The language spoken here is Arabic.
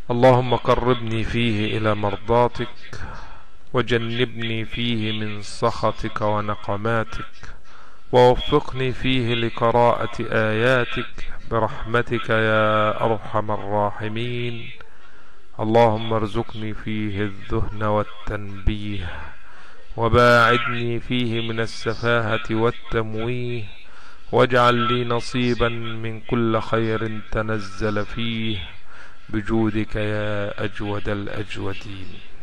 اللهم قربني فيه إلى مرضاتك، وجنبني فيه من سخطك ونقماتك، ووفقني فيه لقراءة آياتك برحمتك يا أرحم الراحمين. اللهم ارزقني فيه الذهن والتنبيه، وباعدني فيه من السفاهة والتمويه، واجعل لي نصيبا من كل خير تنزل فيه بجودك يا أجود الأجودين.